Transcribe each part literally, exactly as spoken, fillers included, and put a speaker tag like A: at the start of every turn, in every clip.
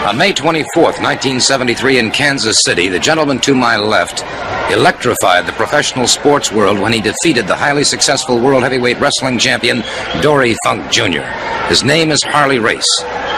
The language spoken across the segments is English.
A: On May twenty-fourth, nineteen seventy-three in Kansas City, the gentleman to my left electrified the professional sports world when he defeated the highly successful world heavyweight wrestling champion, Dory Funk Junior His name is Harley Race.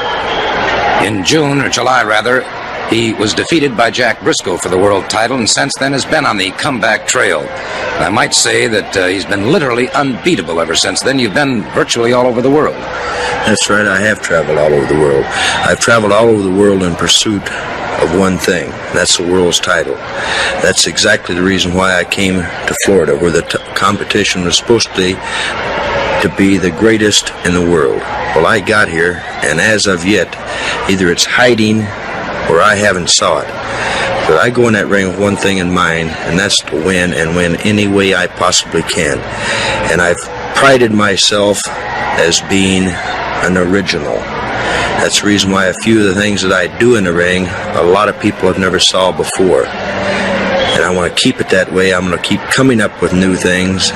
A: In June, or July rather, he was defeated by Jack Briscoe for the world title, and since then has been on the comeback trail. And I might say that uh, he's been literally unbeatable ever since then. You've been virtually all over the world.
B: That's right, I have traveled all over the world. I've traveled all over the world in pursuit of one thing. That's the world's title. That's exactly the reason why I came to Florida, where the t competition was supposed to be, to be the greatest in the world. Well, I got here, and as of yet, either it's hiding or I haven't saw it. But I go in that ring with one thing in mind, and that's to win, and win any way I possibly can. And I've prided myself as being an original. That's the reason why a few of the things that I do in the ring, a lot of people have never saw before. And I want to keep it that way. I'm going to keep coming up with new things,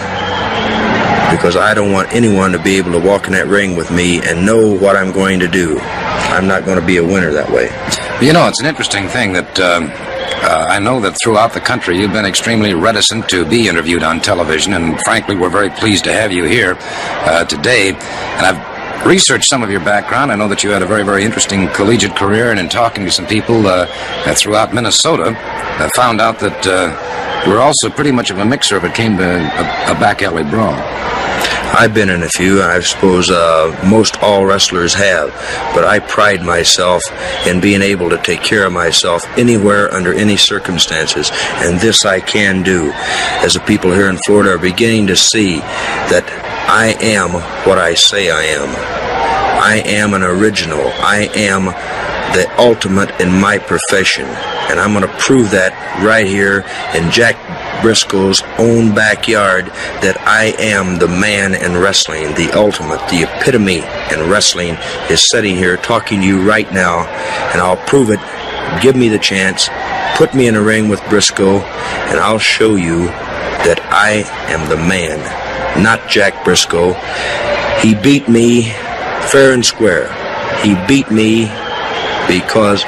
B: because I don't want anyone to be able to walk in that ring with me and know what I'm going to do. I'm not going to be a winner that way.
A: You know, it's an interesting thing that um, uh, I know that throughout the country you've been extremely reticent to be interviewed on television, and frankly we're very pleased to have you here uh, today. And I've researched some of your background. I know that you had a very, very interesting collegiate career, and in talking to some people uh, throughout Minnesota, I found out that uh, you were also pretty much of a mixer if it came to a, a back alley brawl.
B: I've been in a few, I suppose uh, most all wrestlers have, but I pride myself in being able to take care of myself anywhere, under any circumstances, and this I can do. As the people here in Florida are beginning to see that I am what I say I am. I am an original. I am the ultimate in my profession, and I'm going to prove that right here in Jack Briscoe's own backyard, that I am the man in wrestling, the ultimate, the epitome in wrestling is sitting here talking to you right now, and I'll prove it. Give me the chance, put me in a ring with Briscoe, and I'll show you that I am the man, not Jack Briscoe. He beat me fair and square. He beat me because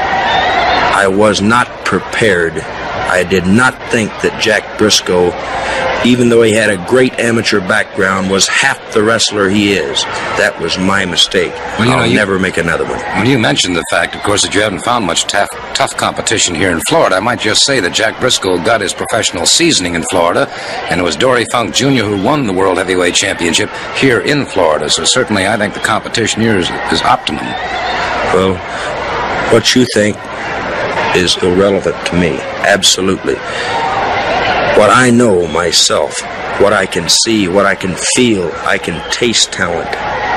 B: I was not prepared. I did not think that Jack Briscoe, even though he had a great amateur background, was half the wrestler he is. That was my mistake. Well, you I'll know, you, never make another one.
A: When you mentioned the fact, of course, that you haven't found much tough, tough competition here in Florida, I might just say that Jack Briscoe got his professional seasoning in Florida, and it was Dory Funk Junior who won the World Heavyweight Championship here in Florida. So certainly I think the competition here is, is optimum.
B: Well, what you think is irrelevant to me, absolutely. What I know myself, what I can see, what I can feel, I can taste talent.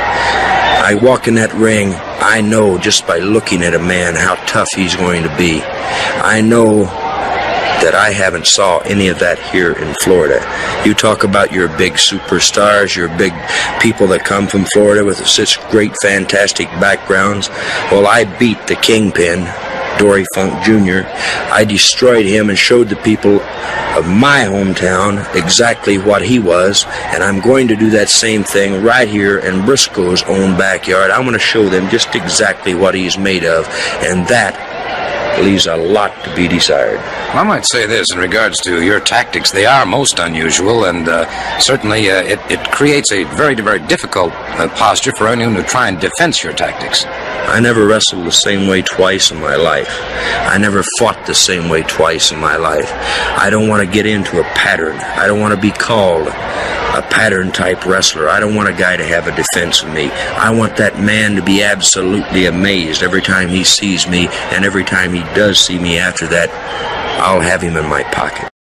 B: I walk in that ring, I know just by looking at a man how tough he's going to be. I know that I haven't saw any of that here in Florida. You talk about your big superstars, your big people that come from Florida with such great, fantastic backgrounds. Well, I beat the kingpin, Dory Funk Junior I destroyed him and showed the people of my hometown exactly what he was, and I'm going to do that same thing right here in Briscoe's own backyard. I'm going to show them just exactly what he's made of, and that leaves a lot to be desired.
A: Well, I might say this in regards to your tactics. They are most unusual, and uh, certainly uh, it, it creates a very, very difficult uh, posture for anyone to try and defense your tactics.
B: I never wrestled the same way twice in my life. I never fought the same way twice in my life. I don't want to get into a pattern. I don't want to be called a pattern type wrestler. I don't want a guy to have a defense of me. I want that man to be absolutely amazed every time he sees me, and every time he does see me after that, I'll have him in my pocket.